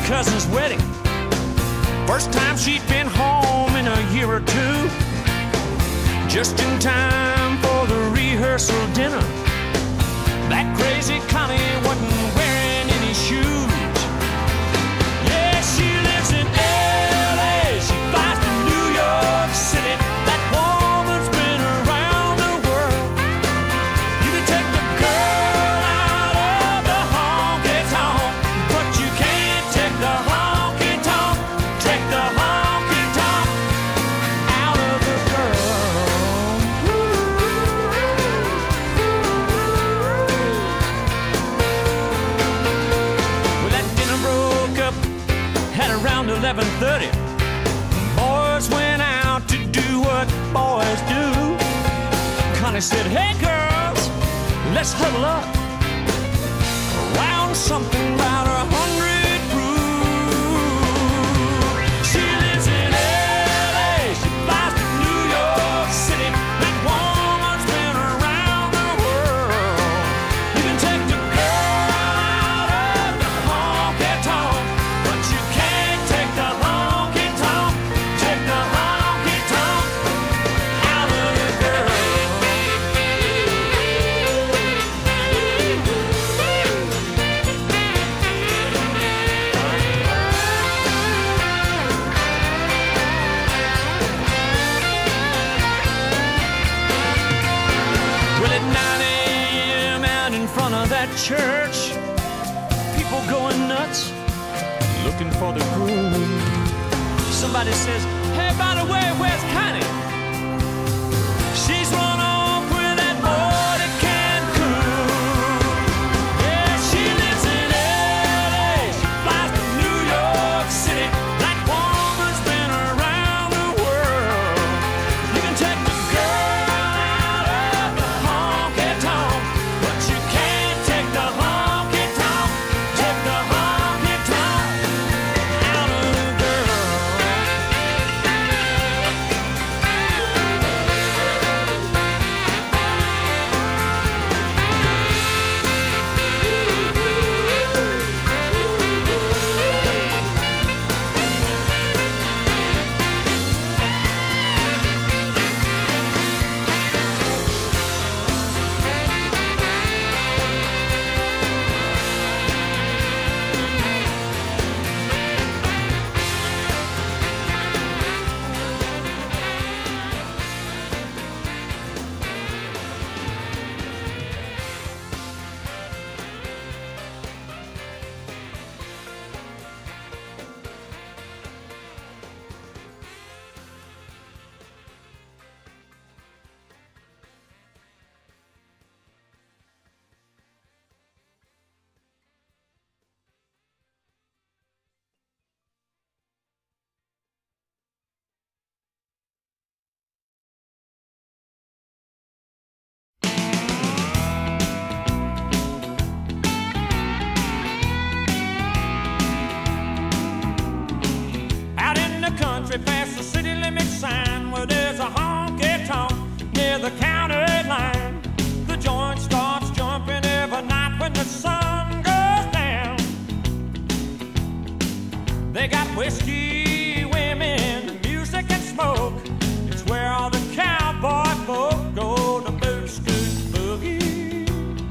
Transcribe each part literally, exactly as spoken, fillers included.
cousin's wedding. First time she'd been home in a year or two. Just in time for the rehearsal dinner. That crazy Connie wasn't wearing any shoes. Yeah, she lives in L A. She flies to New York City. That woman's been around the world. You can take the girl out of the honky-tonk, but you can't take the honky-tonk, take the honky-tonk out of the girl. Well, that dinner broke up at around eleven thirty. Boys went out to do what boys do. Connie said, hey girls, let's huddle up around something about a hundred proof. She lives in L A. She flies to New York City. That woman's been around the world. You can take the girl out of the honky-tonk, but you can't take the honky-tonk, take the honky-tonk out of the girl. Well, at nine a m out in front of that church, people going nuts, looking for the groom. Somebody says, hey, by the way, where's Connie? She's run off with that boy to Cancun. Yeah, she lives in L A. She flies to New York City. That woman's been around the world. You can take the girl out of the honky-tonk, but you can't take the honky-tonk, take the honky-tonk out of the girl. Out in the country past the city limit sign, where there's a honky-tonk near the county line. The joint starts jumping every night when the sun goes down. They got whiskey, women, music and smoke. It's where all the cowboy folk go to boot, scoot, boogie.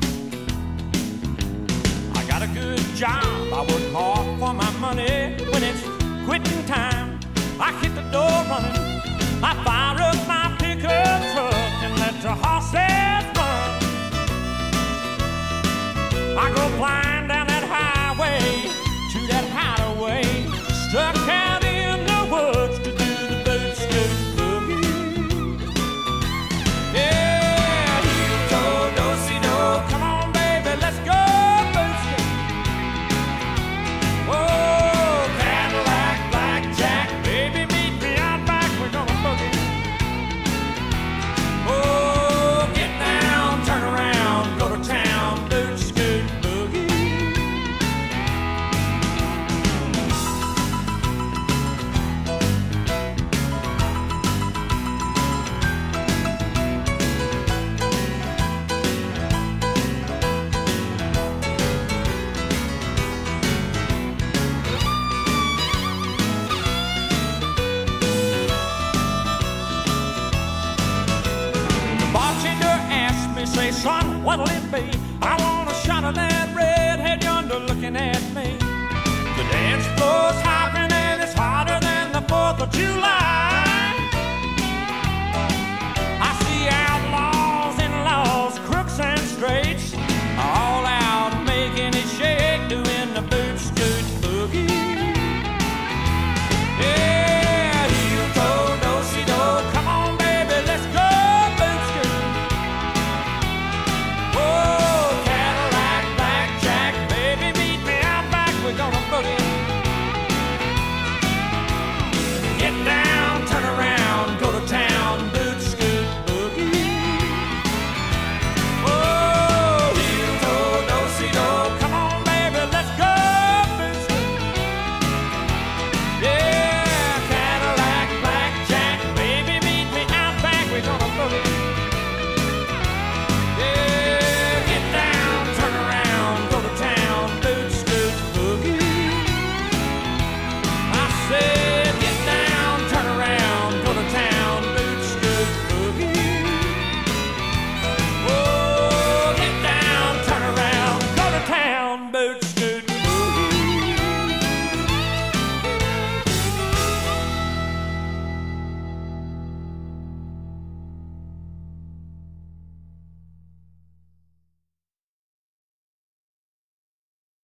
I got a good job, I work hard for my money. When it's quitting time, I hit the door running. I fire up my pickup truck and let the horses run. I go flying down that highway to that hideaway, stuck out in the woods to do the boot, scoot, boogie. Yeah, heel toe, do-si-do, come on baby, let's go boot, scoot. Whoa, Cadillac, blackjack, baby, meet me out back what'll it be? I want a shot of that redhead yonder looking at me. The dance floor's hopping and it's hotter than the fourth of July.